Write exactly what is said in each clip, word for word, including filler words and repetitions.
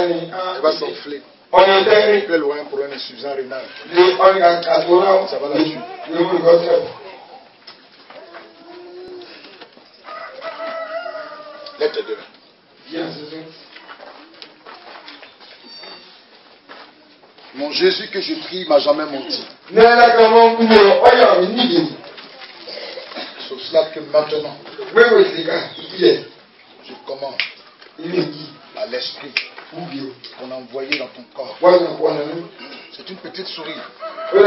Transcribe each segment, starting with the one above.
Elle va s'enfler. Elle aura un problème insuffisant rénal. Ça va la tuer. Lève tes deux mains. Mon Jésus que je prie m'a jamais menti. Sauf cela que maintenant, je commande à l'esprit qu'on a envoyé dans ton corps. C'est une petite souris. Je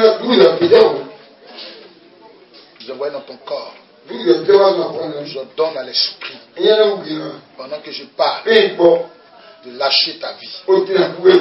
envoie dans ton corps. Je donne à l'esprit, pendant que je parle, de lâcher ta vie.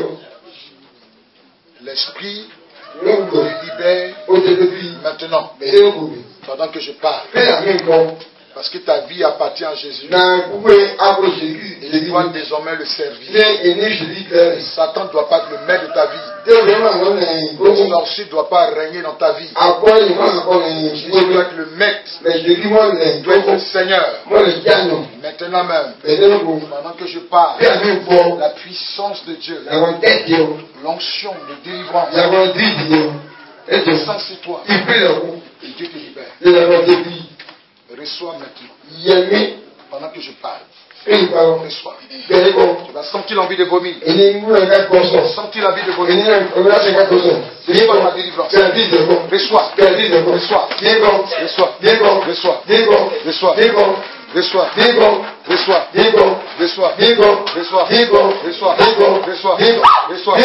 L'esprit te libère maintenant, pendant que je parle. Parce que ta vie appartient à Jésus. Et tu dois désormais le servir. Satan ne doit pas être le maître de ta vie. Le sorcier ne doit pas régner dans ta vie. Jésus doit être le maître. Il doit être le Seigneur. Maintenant même, pendant que je parle, la puissance de Dieu, l'onction de délivrance, descend sur toi. Et Dieu te libère. Reçois maintenant. Pendant que je parle. Reçois. Tu vas sentir l'envie de vomir. Tu vas sentir l'envie de vomir. Reçois ma délivrance. Reçois. Reçois. Reçois. Reçois. Reçois. Reçois. Reçois. Reçois. Reçois. Reçois. Reçois. Reçois. Reçois.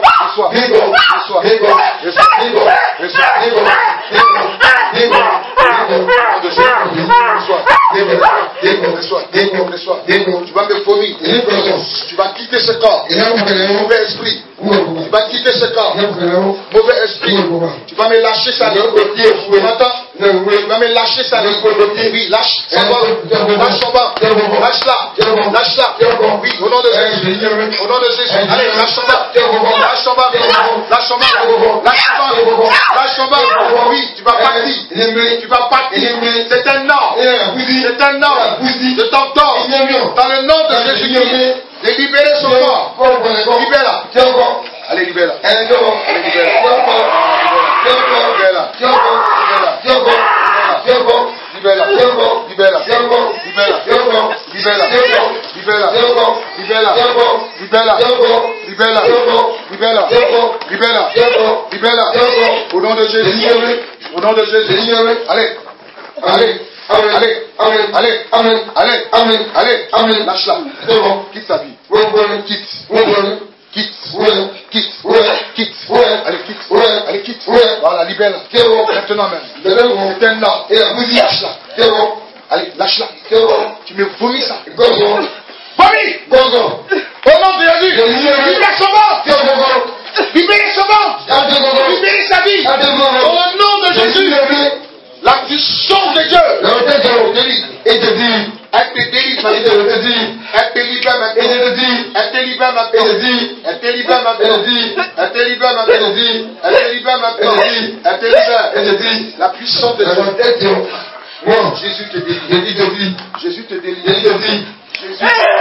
Tu vas me vomir. Tu vas quitter ce corps. Mauvais esprit. Tu vas quitter ce corps. Mauvais esprit. Tu vas me lâcher ça. Tu m'entends? Tu vas me lâcher ça. Oui, lâche. Lâche son bas. Lâche-la. Lâche-la. Oui, au nom de Jésus. Au nom de Jésus. Allez, lâche son bas. Lâche son bas. Lâche son bas. Lâche son bas. Lâche son bas. Oui, tu vas partir. Tu vas partir. C'est un ordre. C'est un ordre. Je t'entends. Dans le nom de Jésus-Christ. De libérer son corps. Libère-la. Allez, libère-la. Allez, libère-la. Libère-la. Libère-la. Libère-la. Libère-la. Libère-la. Libère-la. Libère-la. Libère-la. Libère-la. Libère-la. Libère-la. Libère-la. Au nom de Jésus. Au nom de Jésus. Allez. Allez. Allez. Allez. Allez. Allez. Allez. Lâche-la. Quitte sa vie. Quitte. Quitte. Quitte. Quitte. Allez, quitte. Allez, quitte. Voilà, libère-la. Maintenant même. C'est un ordre. Lâche-la. Allez, lâche-la. Tu me vomis ça. Vomis. Au nom de Jésus. Libère son ventre. Libérez son ventre. Libérez sa vie. Au nom de Jésus. La puissance de Dieu. Et de dire. Elle te délivre. Elle te libère maintenant. Elle te libère maintenant. Elle te libère maintenant. Elle te libère maintenant. Elle te libère maintenant. Elle te libère. La puissance de Dieu. Jésus te délivre. Jésus te délivre. Jésus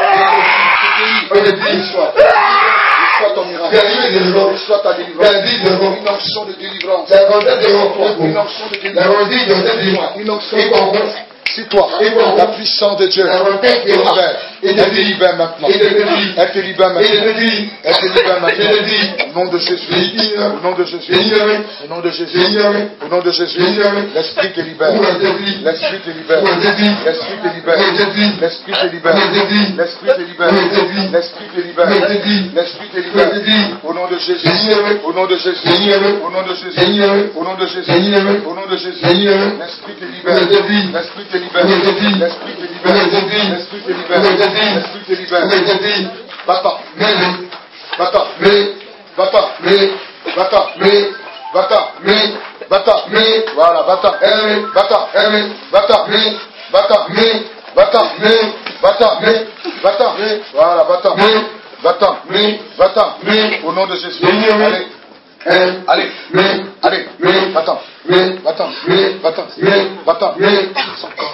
te délivre. Reçois. Reçois ton miracle. Reçois ta délivrance. Une onction de délivrance. Une onction de délivrance. Une onction de délivrance. C'est toi, la puissance de Dieu. Elle te libère. Elle te libère maintenant. Elle te libère maintenant. Elle te libère maintenant. Au nom de Jésus. Au nom de Jésus. Au nom de Jésus. Au nom de Jésus. L'Esprit te libère. L'Esprit te libère. L'Esprit te libère. L'Esprit te libère. L'Esprit te libère. L'Esprit te libère. L'Esprit te libère. Au nom de Jésus. Au nom de Jésus. Au nom de Jésus. Au nom de Jésus. Au nom de Jésus. L'Esprit te libère. L'Esprit te libère. L'Esprit te libère. L'Esprit te libère. L'Esprit te libère. Va-t'en. Va-t'en. Va-t'en. Va-t'en. Va-t'en. Va-t'en. Voilà, va-t'en. Va-t'en. Va-t'en. Va-t'en. Va-t'en. Va-t'en. Va-t'en. Voilà, va-t'en. Va-t'en. Va-t'en. Au nom de Jésus. Allez. Allez, allez, va-t'en, va-t'en, va-t'en, va-t'en,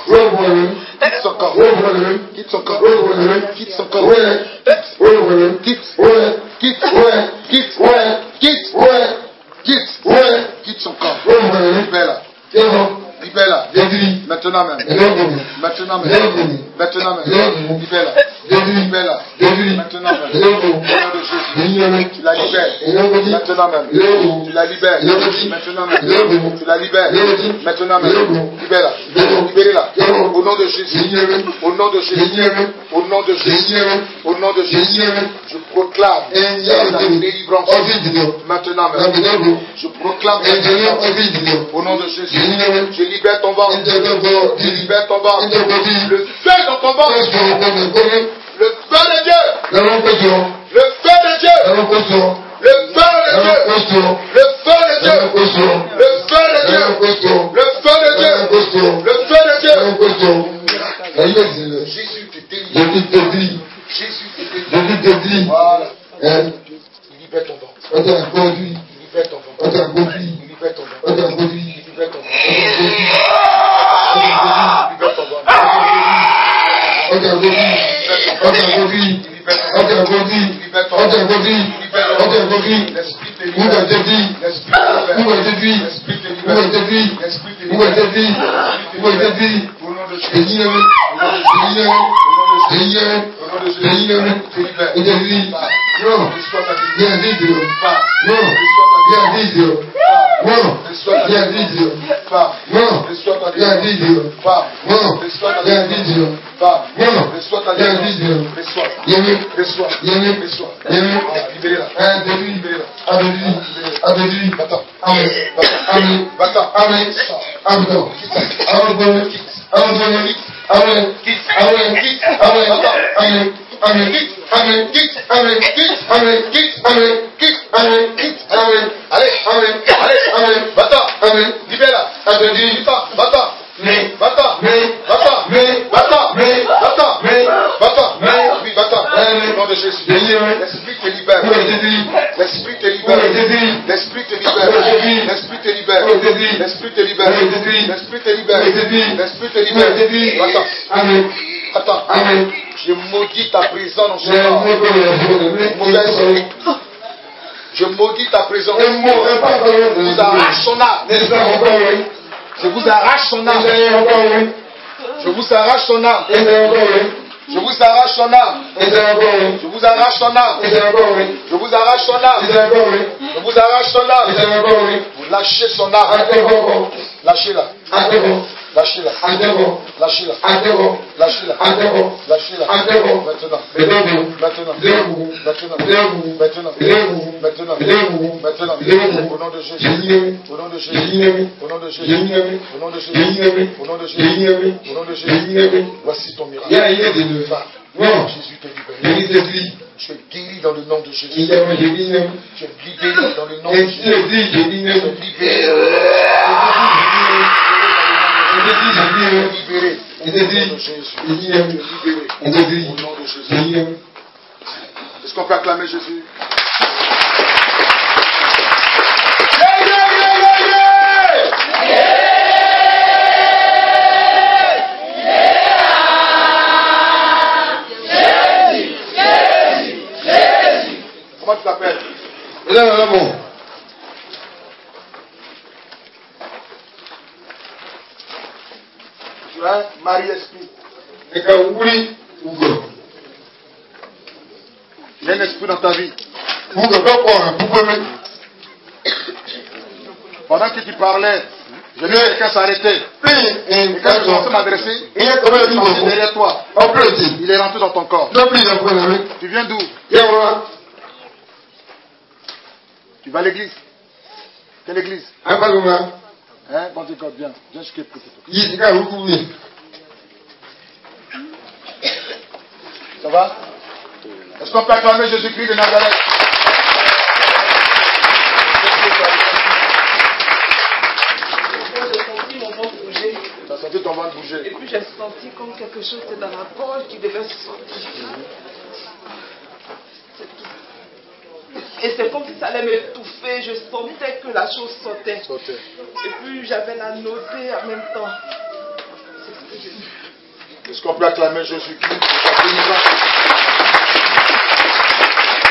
quitte son corps, quitte son corps, quitte son corps, quitte son corps, quitte, quitte, Ouais. quitte, Ouais. quitte, Ouais. quitte, Ouais. quitte, Ouais. quitte son corps. Ouais. Libère-la, C'est bon. libère-la, Jésus. maintenant même, Jésus. maintenant même, Jésus. maintenant même, Jésus. libère-la, Jésus. libère-la, Jésus. maintenant même, Jésus. au nom de Jésus, tu la libères, maintenant même, tu la libères, maintenant même, tu la libères, maintenant même, libère-la, libérez-la, au nom de Jésus, au nom de Jésus, au nom de Jésus, au nom de Jésus, je proclame la délivrance, maintenant même, je proclame la délivrance, au nom de Jésus, je libère ton ventre, je libère ton ventre, le feu dans ton ventre, le feu de Dieu, le feu de Dieu, le feu de Dieu, le feu de Dieu, le feu de Dieu, le feu de Dieu, le feu de Dieu, le feu de Dieu. Jésus te délivre. Jésus te délivre. Voilà. Il libère ton ventre. Il libère ton ventre. Il libère ton ventre. Il libère ton ventre. Il libère ton ventre. L'esprit te libère. L'esprit te libère. L'esprit te libère. L'esprit te libère. L'esprit te libère. L'esprit te libère. L'esprit te libère. Attends. Attends. Je maudis ta prison dans ce corps. Je maudis ta prison. Je vous arrache son âme. Je vous arrache son âme. Je vous arrache son âme. Je vous arrache son âme. Je vous arrache son âme. Je vous arrache son âme. Je vous arrache son âme. Vous lâchez son âme. Lâchez-la. Lâchez-la. Lâchez-la. Lâchez-la. Lâchez-la. Maintenant. Maintenant. Maintenant. Maintenant. Maintenant. Maintenant. Au nom de Jésus. Au nom de Jésus. Au nom de Jésus. Au nom de Jésus. Au nom de Jésus. Au nom de Jésus. Voici ton miracle. Jésus te libère. Tu es guéri dans le nom de Jésus. Tu es libéré dans le nom de Jésus. Tu es libéré. Libéré. Au nom de Jésus. Est-ce qu'on peut acclamer Jésus? Comment tu t'appelles? Tu as un mari-esprit. Il y a un esprit dans ta vie. Pendant que tu parlais, je vu quelqu'un s'arrêter. Et quand tu commences à m'adresser, il est derrière toi. Il est rentré dans ton corps. Tu viens d'où? Tu vas à l'église? Quelle église? Hein, bon Dieu, God, viens. Viens jusqu'à pour Ça va? Est-ce qu'on peut acclamer Jésus-Christ de Nazareth? J'ai senti mon ventre bouger. Tu as senti ton ventre bouger? Et puis j'ai senti comme quelque chose était dans la poche qui devait sortir. C'est tout. Et c'est comme si ça allait m'étouffer. Je sentais que la chose sortait. Sautait. Et puis j'avais la nausée en même temps. C'est ce que j'ai vu. Est-ce qu'on peut acclamer Jésus-Christ pour sa délivrance?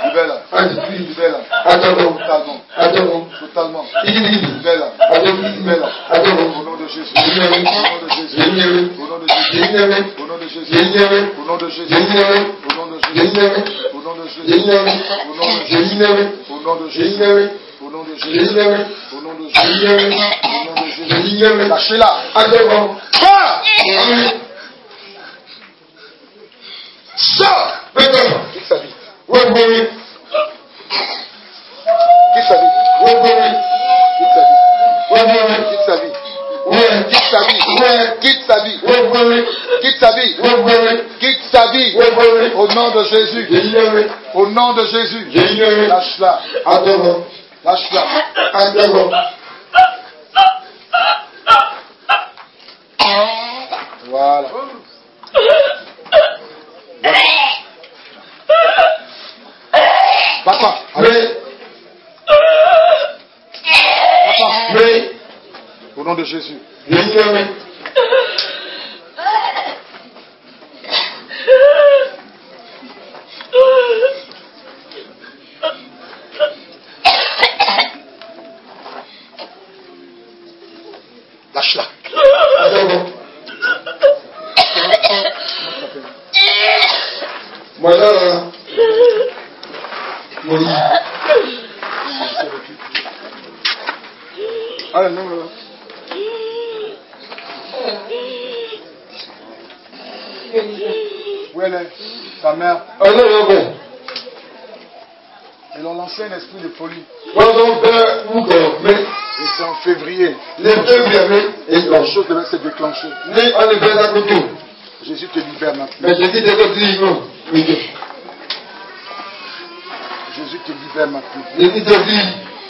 Libère-la. Libère-la. Totalement. Totalement. Libère-la. Libère-la. Au nom de Jésus. Au nom de Jésus. Au nom de Jésus. Au nom de Jésus. Au nom de Jésus. Au nom de Jésus. Au nom de Jésus. Au nom de Jésus. Au nom de Jésus. Au nom de Jésus. Au nom de Jésus. Au nom de Jésus. Lâchez-la. Sors. Quitte sa vie. Quitte sa vie. Quitte sa vie. Quitte sa vie. Quitte sa vie. Quitte sa vie. Quitte sa vie. Quitte sa vie. Au nom de Jésus. Au nom de Jésus. Lâche-la. Lâche-la. Voilà. Papa. Allez. Papa. Au nom de Jésus. Lâche-la. Voilà. Oui. Allez, non, non. Où elle est? Ta mère. Allez, allez. Ils ont lancé un esprit de folie. Pendant que vous dormez, Et c'est en février. les deux viennent et La chose devait se déclencher. les on ne fait pas du tout. Jésus te libère maintenant. Mais je dis de te dire non. Oui. Jésus te libère maintenant. Je dis de dire.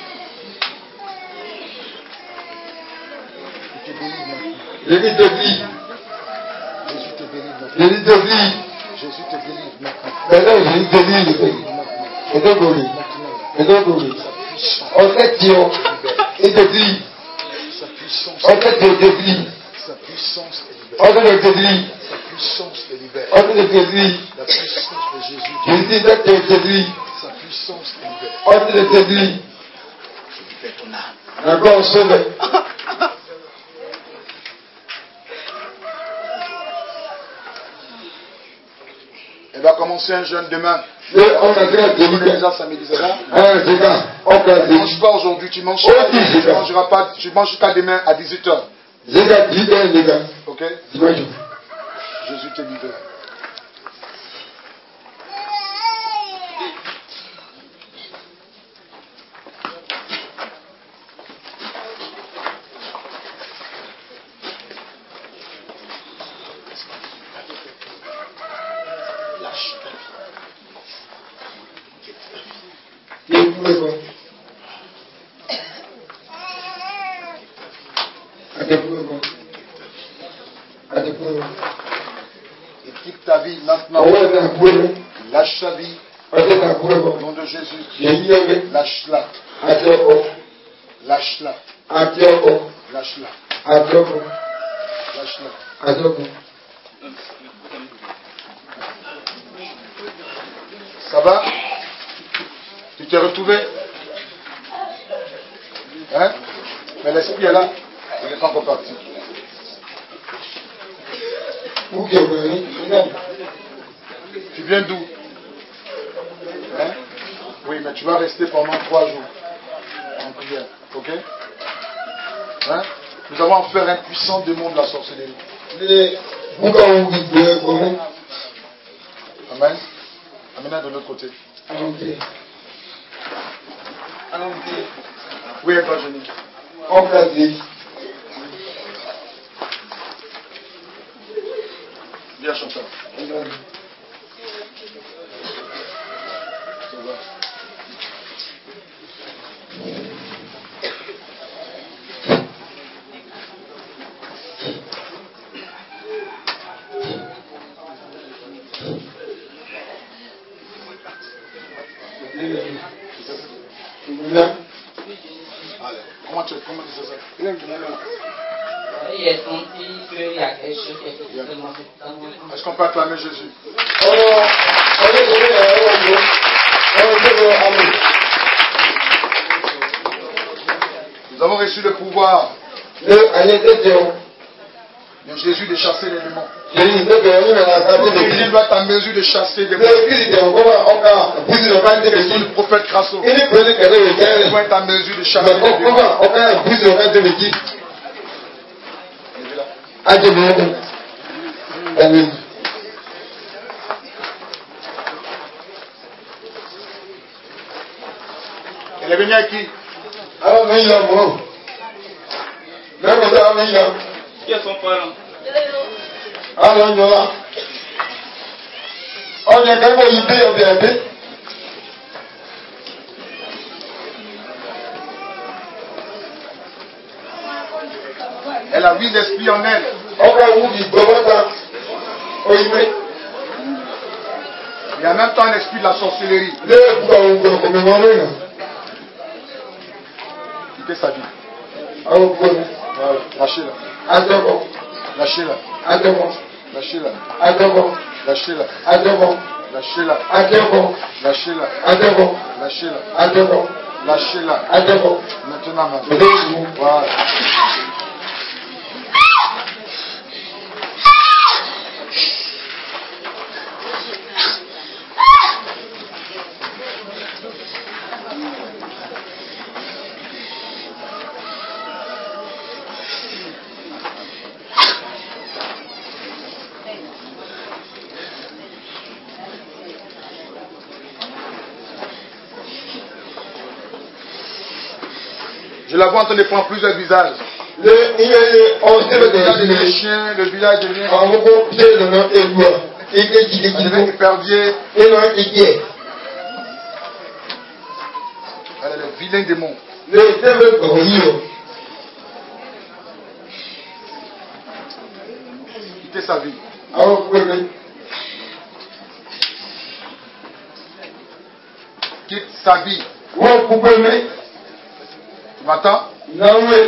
Il te délivre maintenant. Je dis de dire. Jésus te délivre maintenant. Je dis de dire. Jésus te délivre maintenant. Maintenant, je dis de dire. Et donc, oui. Et donc, oui. En fait, Dieu, il te dit. Sa puissance. En fait, Dieu te dit. Sa puissance te libère. En fait, Dieu te dit. Sa puissance te libère. En fait, Dieu te dit. La puissance de Jésus. Je dis de te dire. Sa puissance te libère. En fait, Dieu te dit. Je libère ton âme. Encore sauvé. Elle va commencer un jeûne demain. Mais on a déjà Tu connais dit. déjà samedi, c'est ça? Un dégât. On peut Tu ne dire. manges pas aujourd'hui, tu manges Oh, pas. oui, Tu c'est mangeras pas, tu manges jusqu'à demain à dix-huit heures. Dégât, dégât, dégât. Ok? Imagine. Jésus te libère. Lâche. Il pouvait pas. À te pouvait pas. À te pouvait pas. Et quitte ta vie maintenant. On va te pouvait Lâche ta vie. pas. On te pouvait Au pas. nom de Jésus. J'ai dit avec. Lâche-la. À te pouvait. Lâche-la. À te pouvait. Lâche-la. À te pouvait. Lâche-la. À te pouvait. Ça va? Tu t'es retrouvé? Hein? Mais l'esprit est là. Il n'est pas encore parti. Où que vous venez? Tu viens d'où? Hein? Oui, mais tu vas rester pendant trois jours en prière. Ok? Hein? Nous avons affaire à un puissant démon de la sorcellerie. Les boucan où vous pouvez comment? Amen. Amène de l'autre côté. Allons-y. Allons-y. Oui, elle va venir. On peut dire. Viens, Chantal. Ça va. Là. Allez. Comment tu, comment tu sais ça? J'ai senti qu'il y a quelque chose qui est dans mon Est-ce qu'on peut acclamer Jésus? Oh, allez, allez, allez, allez. Nous avons reçu le pouvoir Le Agnès de Jésus de chasser les démons. Jésus ne peut rien à la L'Église santé. doit être en mesure de chasser les démons. L'église est encore encore plus de vingt Le de prophète Crasso Il est prêt que le week-end. doit être en mesure de chasser Mais les démons. encore encore plus de vingt de Adieu, mon Amen. Elle est venue à qui? Alors, mais il y a bon. Même on a mis là. Qui est son parent? Alors, il y a. On est quand même hyper au B A B. Elle a huit esprits en elle. On va où il doit pas. On y met. Et en même temps un esprit de la sorcellerie. Le pouvoir où on commémore là. Quittez sa vie. Ah, vous pouvez. Voilà. Lâchez-la. Attends, Lâchez-la. attends, Lâchez-la. attends, Lâchez-la. attends, Lâchez-la. attends, Lâchez-la. attends, Lâchez-la. attends, Lâchez-la. attends. Maintenant, maintenant. Levez-vous. Voilà. Je la vois en train de prendre plusieurs visages. Le, il est, on sait Le le visage devient désir. chien, le visage devient En gros, c'est le nom et moi. Il est qui est qui devient épervier. et non qui est. Elle est le vilain démon. Le c'est pour vous. Quittez sa vie. Alors, vous pouvez. Quitte sa vie. Vous pouvez. Tu m'entends? Non, mais.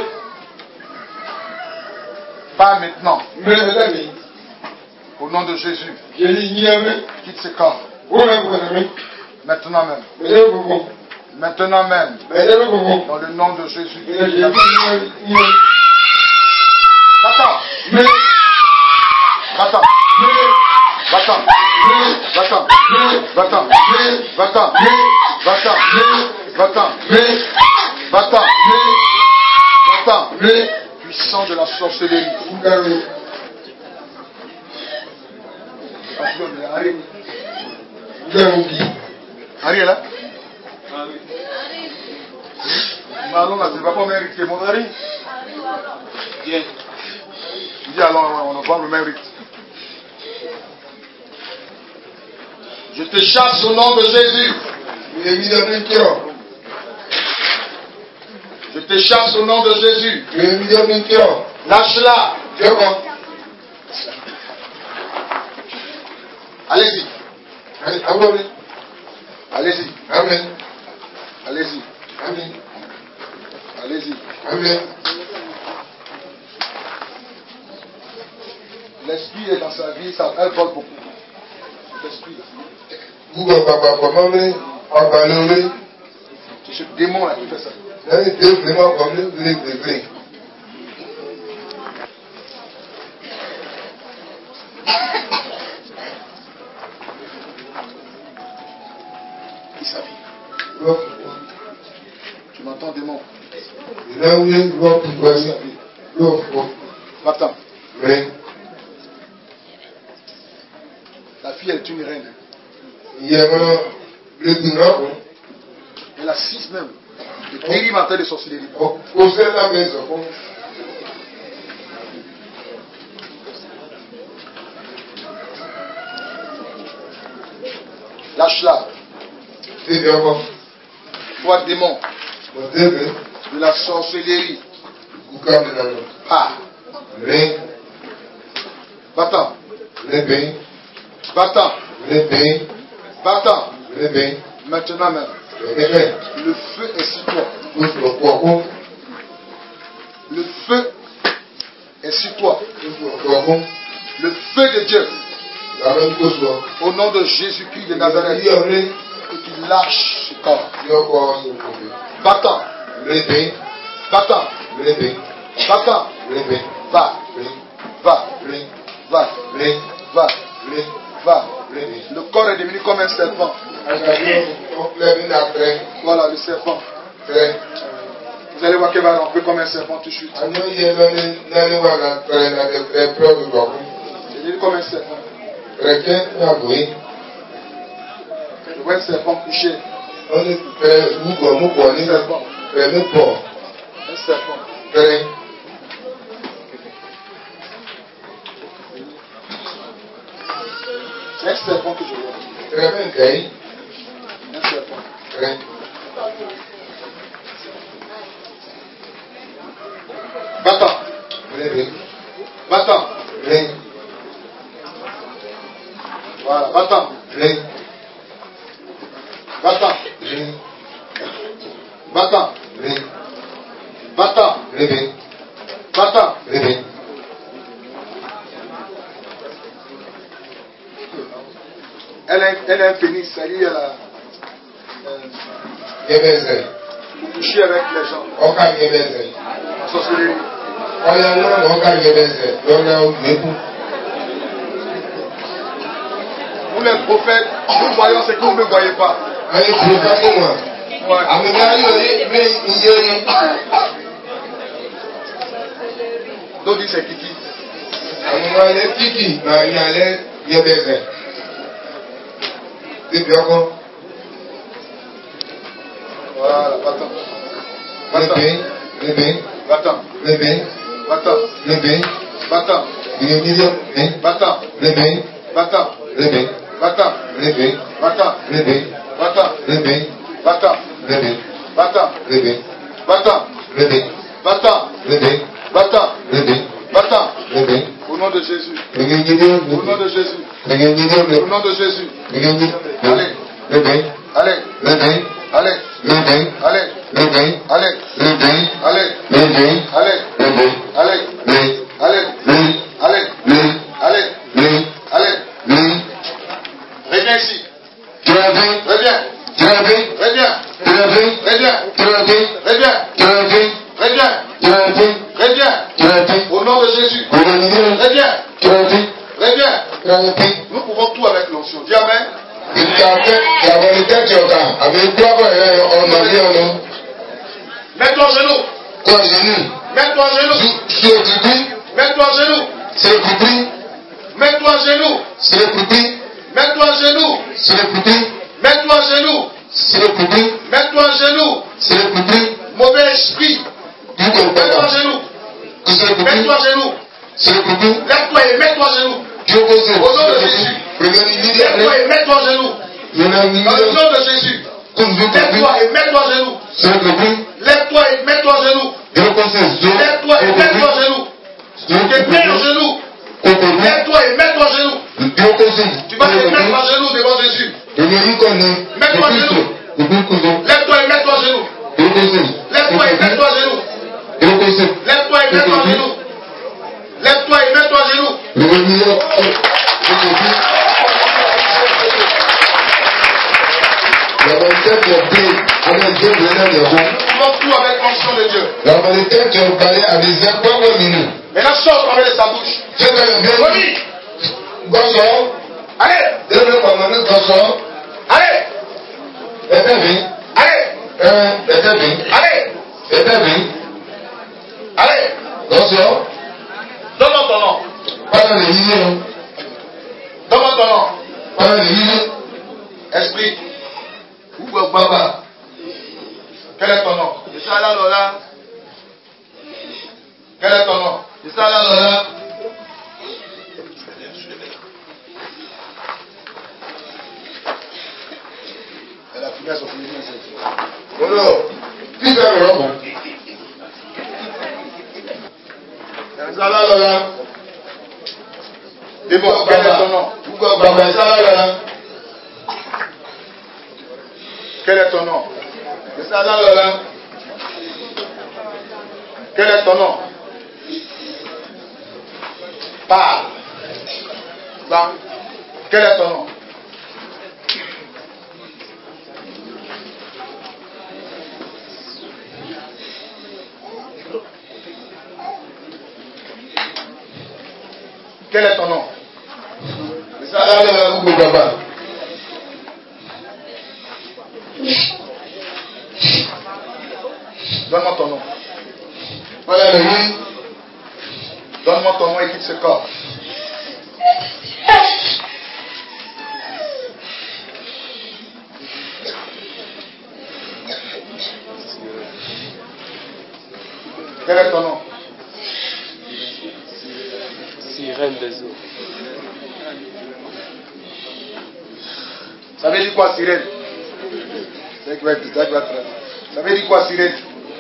Pas maintenant. Mais, mes amis, Au nom de Jésus. je dis, ni amis. Quitte ce camp. Vous même, vous amis. Maintenant même. Mais là, vous pouvez. Maintenant même. Mais là, vous pouvez. Dans le nom de Jésus. Mais là, je dis, ni amis, ni amis. Va-t'en. Mais, Va-t'en. Va-t'en. Va-t'en. Va-t'en. Va-t'en. Va-t'en. Va-t'en. mais, Va-t'en. Va-t'en. mais, Puissant de la sorcellerie. vous avez. Harry. Vous avez oublié. Harry est là? Mais allons là, c'est pas pour mériter mon Harry. Viens. Il dit alors, on va le mérite. Je te chasse au nom de Jésus. Il est mis dans le cœur. Je te chasse au nom de Jésus. Il est mis dans le cœur. Lâche-la. C'est bon. Allez-y. Allez, amen. Allez-y. Amen. Allez-y. Amen. Allez-y. Amen. L'esprit est dans sa vie, ça, elle vole beaucoup. L'esprit. Vous, papa, comment mais, en valeur, C'est ce démon là qui fait ça. là, il était vraiment comme le blé, blé, blé. Qui sa vie. Donc, Tu m'entends, démon? là où il est, l'homme qui voit sa vie. Donc, Va-t'en. mais, La fille, elle est une reine. il y a un blé tout grand, Elle a six même. Le terrible en train de sorcellerie. on posait la maison. Lâche-la. C'est bien bon. Toi, démon, Mon Dieu, de la sorcellerie. vous calmez la main. Ah. Mais, Va-t'en. les bains, Va-t'en. les bains, Va-t'en. les bains, Maintenant même. les bains. Le feu est sur toi. Tous le poireau, Le feu est sur toi. tous le poireau, Le feu de Dieu. la même chose. Au nom de Jésus-Christ de Nazareth. Nazareth. et qui lâche ce corps. Yoko Sokobi. Va-t'en. Rebe. Va-t'en. Rebe. Va-t'en. Rebe. Va. Rebe. Va. Rebe. Va. Rebe. Va. Rebe. Va. Rebe. Le corps est devenu comme un serpent. Voilà le serpent. Vous allez voir qu'il va rentrer comme un serpent tout de suite. C'est devenu comme un serpent. Je vois un serpent couché. Un serpent. Un serpent. C'est un serpent que je vois. Un serpent. Va-t'en. Va-t'en. Voilà, va-t'en. Va-t'en. Va-t'en. Va-t'en. Va-t'en. Elle a, elle a un pénis, c'est-à-dire elle a. Euh, pour coucher avec les gens. En sorcellerie. Nous les prophètes, nous voyons ce que vous ne voyez pas. Ouais. Donc dit c'est Kiki. Voilà, va-t'en. Va-t'en. Va-t'en. Va-t'en. Va-t'en. Va-t'en. Va-t'en. Va-t'en. Va-t'en. Va-t'en. Va-t'en. Va-t'en. Va-t'en. Va-t'en. Va-t'en. Va-t'en. Au nom de Jésus. Au nom de Jésus. Au nom de Jésus. Allez. Allez. Allez. Allez. Allez. Allez. Allez. Allez. Allez. Allez. Allez. Allez. Reviens ici. Reviens. Reviens. Reviens. Reviens. Reviens. Reviens. Au nom de Jésus. Reviens. Reviens. Nous pouvons tout avec l'onction. Dis amen. Mets-toi à genoux. Mets-toi à genoux. Mets-toi à genoux. Mets-toi à genoux. Mets-toi à genoux. Mets-toi à genoux. Mets-toi à genoux. Mauvais esprit. Mets-toi à genoux. Mets-toi à genoux. Lève-toi et mets-toi à genoux. Au nom de Jésus. Lève-toi et mets-toi à genoux. Dans le nom de Jésus. Lève-toi et mets-toi à genoux. Lève-toi et mets-toi à genoux. Lève-toi et mets-toi à genoux. Tu te mets à genoux. Lève-toi et mets-toi à genoux. Tu vas te mettre à genoux devant Jésus. Mets-toi à genoux. Lève-toi et mets-toi à genoux. Lève-toi et mets-toi à genoux. Lève-toi et mets-toi à genoux. Lève-toi et mets-toi à genoux. Nous pouvons tout avec l'onction de Dieu. Maintenant, sors avec sa bouche. Remis. Allez. Allez. Allez. Allez. Allez. Donne-moi ton nom. Donne-moi ton nom. Esprit. Ou Baba. Quel est ton nom? Isala Lola. Quel est ton nom? Isala Lola. Elle a fumé à son premier. Voilà. Qui fait le robot? Isala Lola. Dis-moi, quel est ton nom? Baba Isala Lola. Quel est ton nom? Isala Lola. Quel est ton nom? Parle. Bah. Quel est ton nom? Quel est ton nom? Donne-moi ton nom. Donne-moi ton nom et quitte ce corps. Quel est ton nom? Sirène des eaux. Ça veut dire quoi, sirène? Ça veut dire quoi, sirène?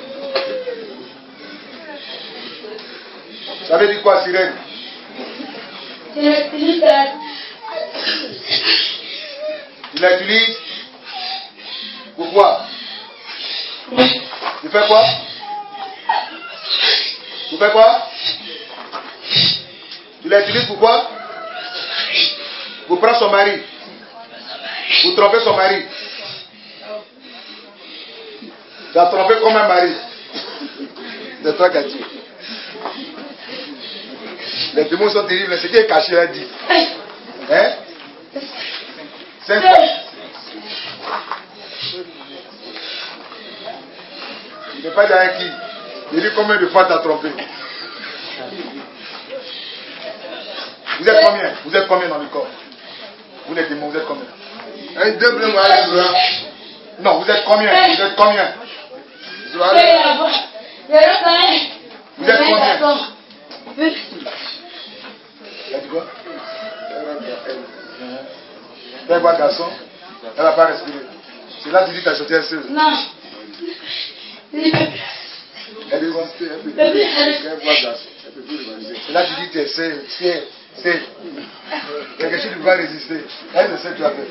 Ça veut dire quoi, sirène? Tu l'utilises? Pourquoi? Tu fais quoi? Tu fais quoi? Tu l'utilises pourquoi? Pour prendre son mari. Pour tromper son mari. Tu as trompé comme un mari. C'est toi qui as tué. Les démons sont terribles. Ce qui est caché, elle dit. Hein? Cinq fois. Il n'est pas dans qui. Il dit combien de fois tu as trompé. Vous êtes combien? Vous êtes combien dans le corps? Vous les démons, vous êtes combien? Un, deux, bleus, non, vous êtes combien? Vous êtes combien? Vous êtes combien? Il a dit quoi? Elle voit garçon, elle ne va pas respirer. C'est là que tu dis que tu as jeté un seul. Non. Elle est restée, elle peut plus. Elle voit garçon, elle peut plus rivaliser. C'est là que tu dis que tu es seul, c'est, c'est. Quelque chose qui va résister. Elle ne sait que tu as fait.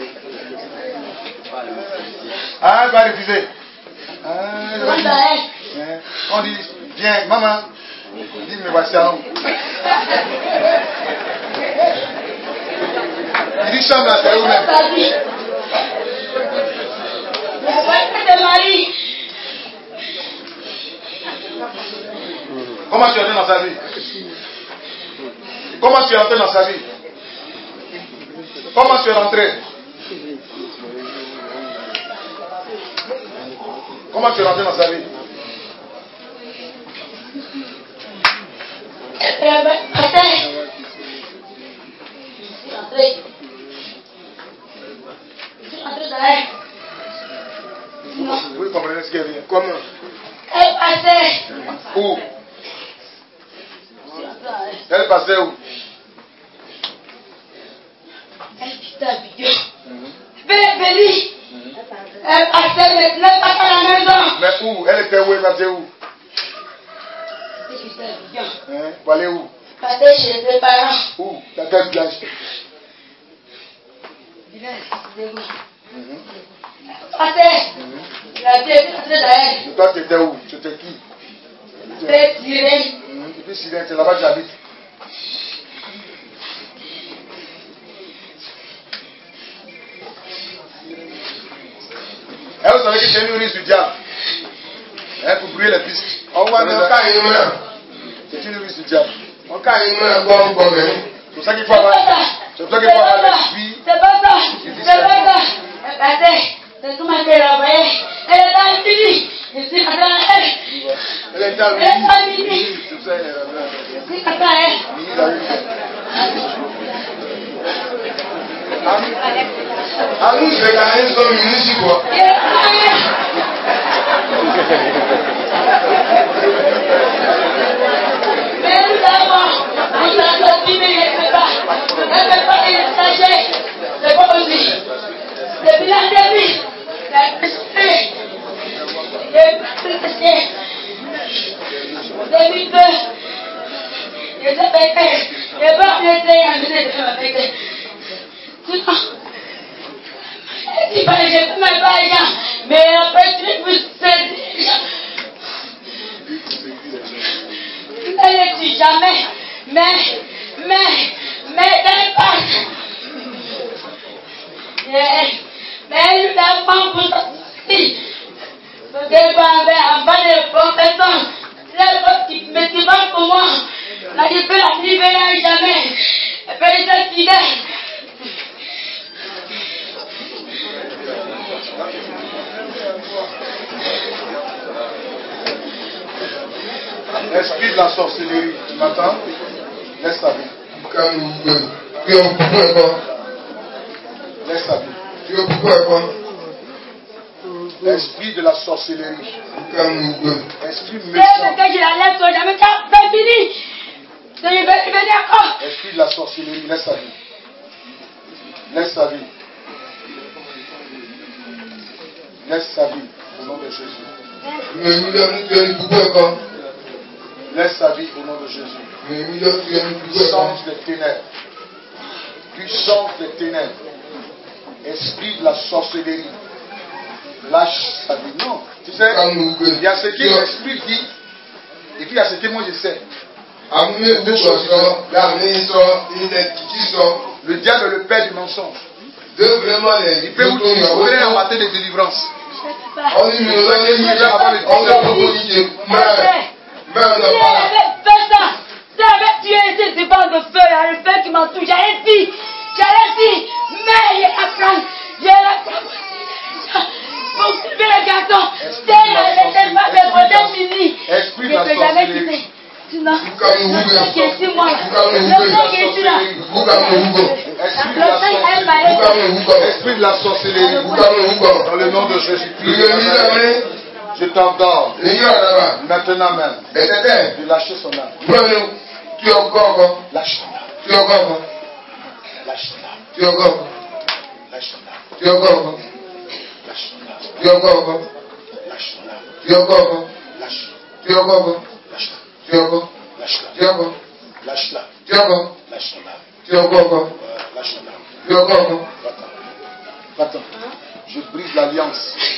Ah, elle va refuser. Ah, elle va dire. On dit, viens, maman. Dis, mais voici un homme. Il dit, chambre là, c'est où-même. Comment tu es entré dans sa vie? Comment tu es entré dans sa vie? Comment tu es rentré? Comment tu es rentré dans sa vie? Vous comprenez ce qu'elle vient? Comment? Elle passait. Où? Elle passait où? Elle quittait la vidéo. Bébé, elle passait maintenant pas à la maison. Mais où? Elle était où? Elle passait où? Elle quittait la vidéo. Hein? Pour aller où? Passait chez ses parents. Où? Dans quel village? Village, c'est où? Passait. La vie est passée derrière. Et toi, tu étais où? Tu étais qui? C'est Sirène. Et puis Sirène, c'est là-bas que j'habite. Et vous savez que c'est une ruse du diable. Hein, pour brûler les pistes. C'est une ruse du diable. C'est pour ça qu'il faut avoir. C'est pour ça qu'il faut avoir l'esprit. C'est pas ça. C'est pas ça. Elle passait. C'est tout ma tête envoyée. Elle est dans le midi. Je suis dans elle. Elle est dans le Elle est dans le midi. C'est ça, elle est là. Je suis dans elle. Ah, nous, c'est quand même son ministre, quoi. Elle est dans elle. Mais évidemment, on s'en sortit, mais elle ne fait pas. Elle ne fait pas les stagiaires. C'est pas possible. Depuis la début, la piste. Depuis que je sais pas que je pas laisser un minute de me faire. Tu vas je peux même pas rien, mais après tu peux saisir. Ne le dis jamais, mais, mais, mais dans pas. Mais il n'a pas pour ça. Je vais avec un bas de compétence. La qui me dit pas pour moi. La Quand je peux la libérer jamais. Elle peut être fidèle. Esprit de la sorcellerie, tu m'entends? Laisse ta vie. Laisse ta vie. Esprit de la sorcellerie. Esprit méchant. Que je la laisse, jamais c'est fini. Je vais venir encore. Esprit de la sorcellerie, laisse ta vie. Laisse ta vie. Laisse ta vie au nom de Jésus. Laisse ta vie au nom de Jésus. Puissance des ténèbres. Puissance des ténèbres. Esprit de la sorcellerie. Lâche ta vie. Non. Tu sais, il y a ce que l'esprit dit. Et puis il y a ce que moi je sais. Deux choses. Le diable est le père du mensonge. Il peut vous trouver un matin de délivrance. On dit, mais là, il y a si avec tué ces bandes de feu, il y a le feu qui m'en touche. J'allais dire, j'allais dire, mais il y a la prendre, il y a la prendre. Pour suivre le garçon, c'est les femmes de modèle fini. Esprit de la sorcellerie. Sinon, le sang qui est sur moi, le sang qui est sur là. Esprit de la sorcellerie. Dans le nom de Jésus-Christ. Je t'ordonne. Maintenant même. De lâcher son âme. Lâche son âme. Lâche son âme. Lâche son âme. Lâche son âme. Lâche son âme. Lâche son âme. Lâche. Lâche-la. Lâche-la. Lâche-la. Lâche son âme. Lâche son âme. Va-t'en. Va-t'en. Je brise l'alliance.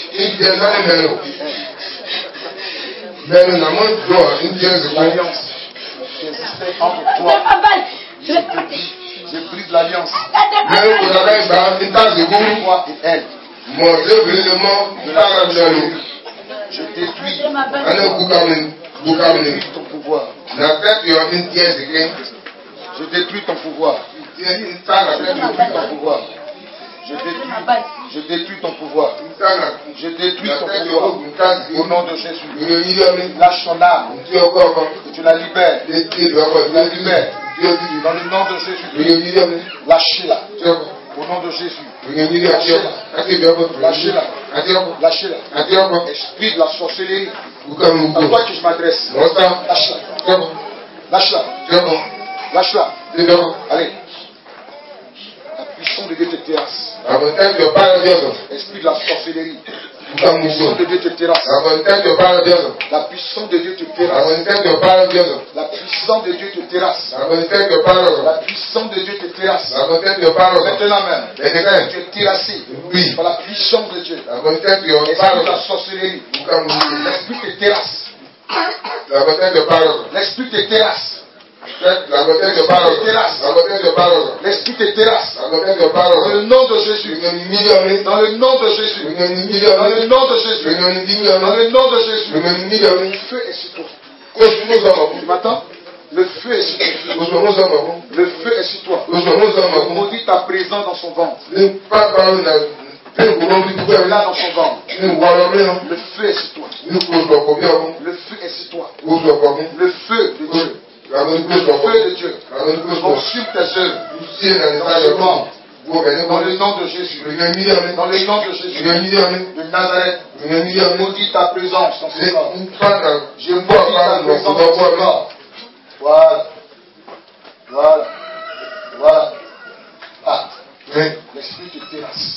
L'alliance qui existait entre toi. Je brise l'alliance. Toi et elle. Je détruis ton pouvoir. Je détruis ton pouvoir. Je détruis ton pouvoir. Je détruis, je détruis ton pouvoir. Je détruis ton pouvoir. Au nom de Jésus. Lâche ton âme. Que tu la libères. Tu la libères. Dans le nom de Jésus. Lâchez-la. Au nom de Jésus. Lâchez-la. Lâchez-la. Lâchez-la. Esprit de la sorcellerie. À toi que je m'adresse. Lâche-la. Lâche-la. Lâche-la. Allez. La puissance de Dieu te terrasse. Esprit de la sorcellerie. La puissance de Dieu te terrasse. La puissance de Dieu te terrasse. La puissance de Dieu te terrasse. La puissance de Dieu te terrasse. Maintenant même, tu es terrassé par la puissance de Dieu. Esprit de la sorcellerie. L'esprit te terrasse. L'esprit te terrasse. L'esprit te terrasse. Dans le nom de Jésus. Dans le nom de Jésus. Dans le nom de Jésus. Dans le nom de Jésus. Le feu est sur toi. Tu m'entends? Le feu est sur toi. Le feu est sur toi. Maudit ta présence dans son ventre. Là dans son ventre. Le feu est sur toi. Le feu est sur toi. Le feu de Dieu. Le feu de Dieu consume tes œuvres dans le monde. Dans le nom de Jésus. Dans le nom de Jésus. De Nazareth. Maudit ta présence dans son corps. Je maudis ta présence dans son corps. Voilà. Voilà. Voilà. Ah. L'esprit te terrasse.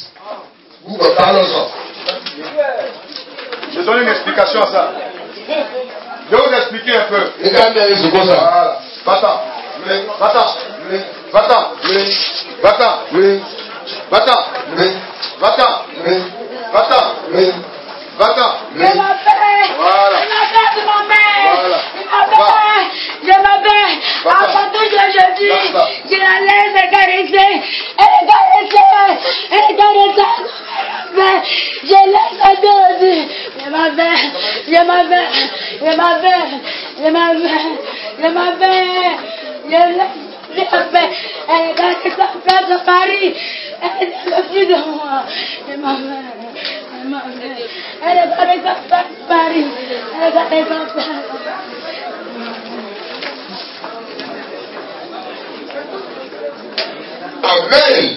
Je donne une explication à ça. Je vais vous expliquer un peu. Voilà. Va-t'en. Va-t'en. Va-t'en. Va-t'en. Va-t'en. Va-t'en. Va-t'en. Va-t'en. Je m'appelle. Voilà. Je m'appelle de ma mère. Voilà. Je m'appelle. Avant tout, je dis, je la laisse caresser. Elle est caressée. Elle est caressée. Je laisse la dose. Je m'appelle. Je m'appelle. Je m'appelle. Je m'appelle. Je m'appelle. Je l'ai fait. Elle est gardée sa place à Paris. Elle ne veut plus de moi. Et ma mère. Et ma mère. Elle est gardée sa place à Paris. Elle est gardée sa place à Paris. Amen.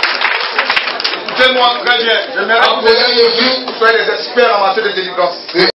Écoutez-moi très bien. J'aimerais que vous soyez des experts en matière de délivrance.